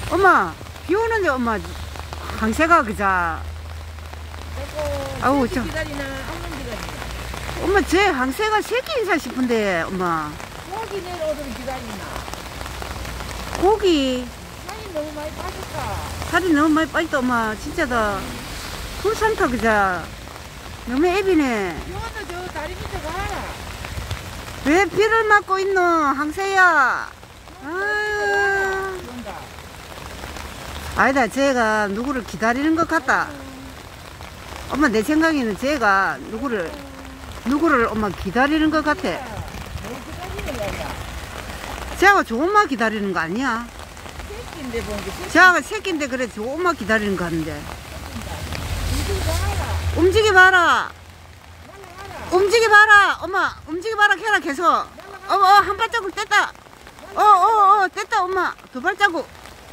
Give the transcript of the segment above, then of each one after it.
엄마, 비 오는데 엄마 항새가 그자. 아우 저. 기다리나 안면 기다리나. 엄마 제 항새가 새끼 인사 싶은데 엄마. 고기 내려오더니 기다리나. 고기. 살이 너무 많이 빠졌다. 살이 너무 많이 빠졌다 엄마. 진짜다. 불산타 그자. 너무 애비네. 요한도 저 다리 밑에 가라. 왜 비를 맞고 있노 항새야. 아유. 아니다 쟤가 누구를 기다리는 것 같다. 엄마 내 생각에는 쟤가 누구를 엄마 기다리는 것 같아. 쟤가 좋은 마 기다리는 거 아니야? 새끼인데 뭔지. 쟤가 새끼인데 그래 좋은 마 기다리는 거 같은데. 움직여봐라. 움직여봐라. 엄마 움직여봐라 캐라 계속. 한 발자국 뗐다. 뗐다 엄마. 두 발자국.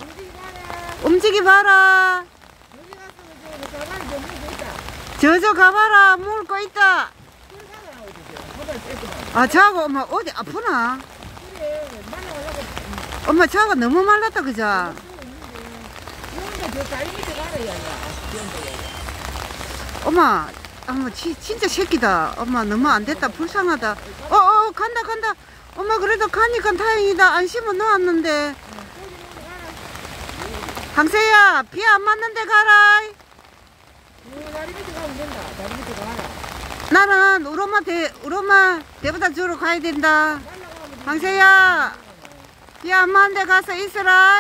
움직여봐라. 저저 가봐라. 물 거 있다. 아 저하고 엄마 어디 아프나? 엄마 저하고 너무 말랐다 그자. 엄마 진짜 새끼다. 엄마 너무 안 됐다. 불쌍하다. 간다. 엄마 그래도 가니까 다행이다. 안심은 놓았는데. 항새야 비 안 맞는데 가라. 다리 밑에 가면 된다. 다리 밑에 가라. 나는 우로마 대보다 주로 가야 된다. 항새야 비 안 맞는데 가서 있으라.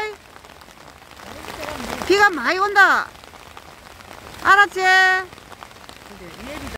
비가 많이 온다. 알았지?